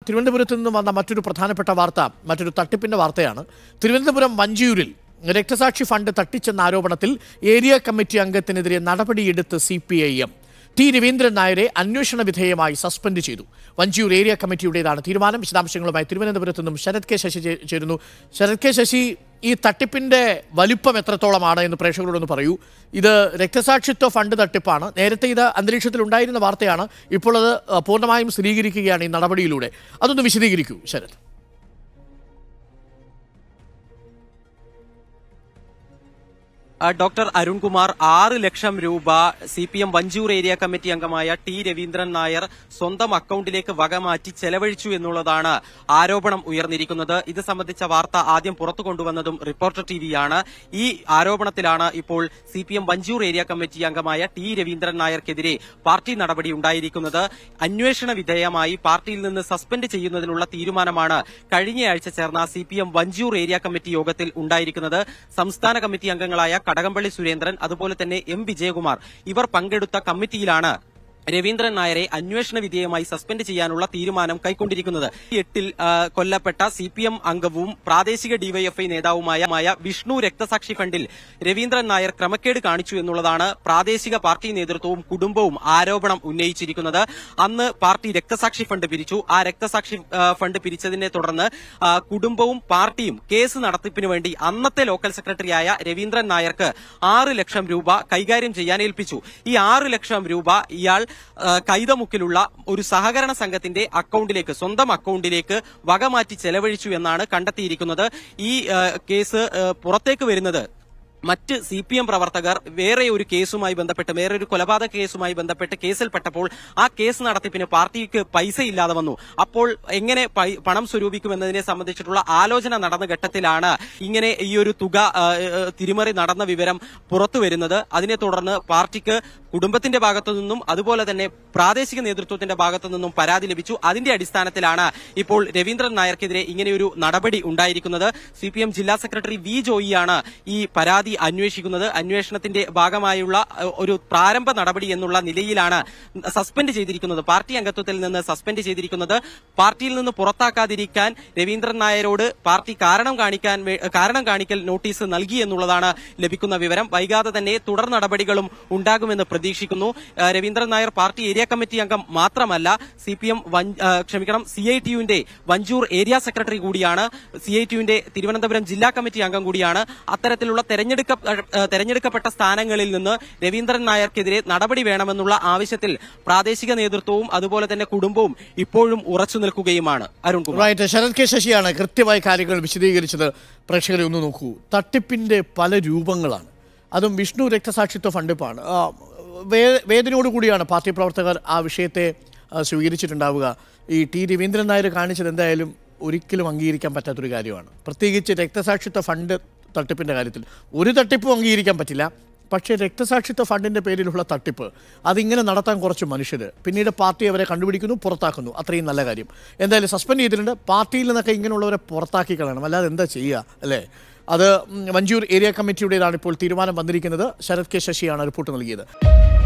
തിരുവനന്തപുരത്ത് നിന്നും വന്ന മറ്റൊരു പ്രധാനപ്പെട്ട വാർത്ത മറ്റൊരു തട്ടിപ്പിന്റെ വാർത്തയാണ്. തിരുവനന്തപുരം വഞ്ചിയൂരിൽ രക്തസാക്ഷി ഫണ്ട് തട്ടിച്ചെന്ന ആരോപണത്തിൽ ഏരിയ കമ്മിറ്റി അംഗത്തിനെതിരെ നടപടിയെടുത്ത് CPIM. ടി രവീന്ദ്രൻ നായരെ അന്വേഷണ വിധേയമായി സസ്പെൻഡ് ചെയ്തു. വഞ്ചിയൂർ ഏരിയ കമ്മിറ്റിയുടേതാണ് തീരുമാനം. വിശദാംശങ്ങളുമായി തിരുവനന്തപുരത്ത് നിന്നും ശരത് കെ ശശി ചേരുന്നു. ശരത് കെ ശശി, ഈ തട്ടിപ്പിന്റെ വലിപ്പം എത്രത്തോളമാണ് എന്ന് പ്രേക്ഷകരോടൊന്ന് പറയൂ. ഇത് രക്തസാക്ഷിത്വ ഫണ്ട് തട്ടിപ്പാണ്. നേരത്തെ ഇത് അന്തരീക്ഷത്തിൽ ഉണ്ടായിരുന്ന വാർത്തയാണ്. ഇപ്പോൾ അത് പൂർണ്ണമായും സ്ഥിരീകരിക്കുകയാണ് ഈ നടപടിയിലൂടെ. അതൊന്ന് വിശദീകരിക്കൂ ശരത്. ഡോക്ടർ അരുൺകുമാർ, 6 ലക്ഷം രൂപ CPM വഞ്ചിയൂർ ഏരിയ കമ്മിറ്റി അംഗമായ ടി രവീന്ദ്രൻ നായർ സ്വന്തം അക്കൌണ്ടിലേക്ക് വകമാറ്റി ചെലവഴിച്ചു എന്നുള്ളതാണ് ആരോപണം ഉയർന്നിരിക്കുന്നത്. ഇത് സംബന്ധിച്ച വാർത്ത ആദ്യം പുറത്തു കൊണ്ടുവന്നതും റിപ്പോർട്ടർ TVയാണ്. ഈ ആരോപണത്തിലാണ് ഇപ്പോൾ CPM വഞ്ചിയൂർ ഏരിയ കമ്മിറ്റി അംഗമായ ടി രവീന്ദ്രൻ നായർക്കെതിരെ പാർട്ടി നടപടി ഉണ്ടായിരിക്കുന്നത്. അന്വേഷണ വിധേയമായി പാർട്ടിയിൽ നിന്ന് സസ്പെൻഡ് ചെയ്യുന്നതിനുള്ള തീരുമാനമാണ് കഴിഞ്ഞയാഴ്ച ചേർന്ന CPM വഞ്ചിയൂർ ഏരിയ കമ്മിറ്റി യോഗത്തിൽ ഉണ്ടായിരിക്കുന്നത്. സംസ്ഥാന കമ്മിറ്റി അംഗങ്ങളായ കടകംപള്ളി സുരേന്ദ്രൻ, അതുപോലെ തന്നെ M വിജയകുമാർ ഇവർ പങ്കെടുത്ത കമ്മിറ്റിയിലാണ് രവീന്ദ്രൻ നായരെ അന്വേഷണ വിധേയമായി സസ്പെൻഡ് ചെയ്യാനുള്ള തീരുമാനം കൈക്കൊണ്ടിരിക്കുന്നത്. 8-ൽ കൊല്ലപ്പെട്ട CPM അംഗവും പ്രാദേശിക DYFI നേതാവുമായ വിഷ്ണു രക്തസാക്ഷി ഫണ്ടിൽ രവീന്ദ്രൻ നായർ ക്രമക്കേട് കാണിച്ചു എന്നുള്ളതാണ് പ്രാദേശിക പാർട്ടി നേതൃത്വവും കുടുംബവും ആരോപണം ഉന്നയിച്ചിരിക്കുന്നത്. അന്ന് പാർട്ടി രക്തസാക്ഷി ഫണ്ട് പിരിച്ചു. ആ രക്തസാക്ഷി ഫണ്ട് പിരിച്ചതിനെ തുടർന്ന് കുടുംബവും പാർട്ടിയും കേസ് നടത്തിപ്പിന് വേണ്ടി അന്നത്തെ ലോക്കൽ സെക്രട്ടറിയായ രവീന്ദ്രൻ നായർക്ക് 6 ലക്ഷം രൂപ കൈകാര്യം ചെയ്യാൻ ഏൽപ്പിച്ചു. ഈ 6 ലക്ഷം രൂപ ഇയാൾ കൈതമുക്കിലുള്ള ഒരു സഹകരണ സംഘത്തിന്റെ അക്കൌണ്ടിലേക്ക്, സ്വന്തം അക്കൌണ്ടിലേക്ക് വകമാറ്റി ചെലവഴിച്ചു എന്നാണ് കണ്ടെത്തിയിരിക്കുന്നത്. ഈ കേസ് പുറത്തേക്ക് വരുന്നത് മറ്റ് CPM പ്രവർത്തകർ വേറെ ഒരു കേസുമായി ബന്ധപ്പെട്ട്, വേറൊരു കൊലപാതക കേസുമായി ബന്ധപ്പെട്ട് കേസിൽപ്പെട്ടപ്പോൾ ആ കേസ് നടത്തിപ്പിന് പാർട്ടിക്ക് പൈസ ഇല്ലാതെ വന്നു. അപ്പോൾ എങ്ങനെ പണം സ്വരൂപിക്കുമെന്നതിനെ സംബന്ധിച്ചിട്ടുള്ള ആലോചന നടന്ന ഘട്ടത്തിലാണ് ഇങ്ങനെ ഈ ഒരു തുക തിരിമറി നടന്ന വിവരം പുറത്തു വരുന്നത്. അതിനെ തുടർന്ന് പാർട്ടിക്ക് കുടുംബത്തിന്റെ ഭാഗത്തു നിന്നും അതുപോലെ തന്നെ പ്രാദേശിക നേതൃത്വത്തിന്റെ ഭാഗത്തു നിന്നും പരാതി ലഭിച്ചു. അതിന്റെ അടിസ്ഥാനത്തിലാണ് ഇപ്പോൾ രവീന്ദ്രൻ നായർക്കെതിരെ ഇങ്ങനെയൊരു നടപടി ഉണ്ടായിരിക്കുന്നത്. CPM ജില്ലാ സെക്രട്ടറി V ജോയിയാണ് ഈ പരാതി അന്വേഷിക്കുന്നത്. അന്വേഷണത്തിന്റെ ഭാഗമായുള്ള ഒരു പ്രാരംഭ നടപടി എന്നുള്ള നിലയിലാണ് സസ്പെൻഡ് ചെയ്തിരിക്കുന്നത്. പാർട്ടി അംഗത്വത്തിൽ നിന്ന് സസ്പെൻഡ് ചെയ്തിരിക്കുന്നത്. പാർട്ടിയിൽ നിന്ന് പുറത്താക്കാതിരിക്കാൻ രവീന്ദ്രൻ നായരോട് പാർട്ടി കാരണം കാണിക്കൽ നോട്ടീസ് നൽകി എന്നുള്ളതാണ് ലഭിക്കുന്ന വിവരം. വൈകാതെ തന്നെ തുടർ നടപടികളും ഉണ്ടാകുമെന്ന് പ്രതീക്ഷിക്കുന്നു. Raveendran Nair party area committee അംഗം മാത്രമല്ല, CITUവിന്റെ വഞ്ചൂർ ഏരിയ സെക്രട്ടറി കൂടിയാണ്. CITUവിന്റെ തിരുവനന്തപുരം ജില്ലാ കമ്മിറ്റി അംഗം കൂടിയാണ്. അത്തരത്തിലുള്ള തെരഞ്ഞെടുക്കപ്പെട്ട സ്ഥാനങ്ങളിൽ നിന്ന് രവീന്ദ്രൻ നായർക്കെതിരെ നടപടി വേണമെന്നുള്ള ആവശ്യത്തിൽ പ്രാദേശിക നേതൃത്വവും അതുപോലെ തന്നെ കുടുംബവും ഇപ്പോഴും ഉറച്ചു നിൽക്കുകയുമാണ്. അരുൺകുമാർ, ശരത് കെ ശശിയാണ് കൃത്യമായ കാര്യങ്ങൾ വിശദീകരിച്ചത്. പ്രേക്ഷകരെ ഒന്ന് നോക്കൂ. തട്ടിപ്പിന്റെ പല രൂപങ്ങളാണ്. അതും വിഷ്ണു രക്തസാക്ഷിത്വ ഫണ്ടിപ്പാണ്. വേദനയോടുകൂടിയാണ് പാർട്ടി പ്രവർത്തകർ ആ വിഷയത്തെ സ്വീകരിച്ചിട്ടുണ്ടാവുക. ഈ ടി രവീന്ദ്രൻ നായർ കാണിച്ചത് എന്തായാലും ഒരിക്കലും അംഗീകരിക്കാൻ പറ്റാത്തൊരു കാര്യമാണ്. പ്രത്യേകിച്ച് രക്തസാക്ഷിത്വ ഫണ്ട് തട്ടിപ്പിൻ്റെ കാര്യത്തിൽ ഒരു തട്ടിപ്പും അംഗീകരിക്കാൻ പറ്റില്ല. പക്ഷേ രക്തസാക്ഷിത്വ ഫണ്ടിൻ്റെ പേരിലുള്ള തട്ടിപ്പ് അതിങ്ങനെ നടത്താൻ കുറച്ച് മനുഷ്യർ, പിന്നീട് പാർട്ടി അവരെ കണ്ടുപിടിക്കുന്നു, പുറത്താക്കുന്നു. അത്രയും നല്ല കാര്യം. എന്തായാലും സസ്പെൻഡ് ചെയ്തിട്ടുണ്ട്. പാർട്ടിയിൽ നിന്നൊക്കെ ഇങ്ങനെയുള്ളവരെ പുറത്താക്കി കളയണം, അല്ലാതെ എന്താ ചെയ്യുക അല്ലേ? അത് വഞ്ചിയൂർ ഏരിയ കമ്മിറ്റിയുടേതാണ് ഇപ്പോൾ തീരുമാനം വന്നിരിക്കുന്നത്. ശരത് കെ ശശിയാണ് റിപ്പോർട്ട് നൽകിയത്.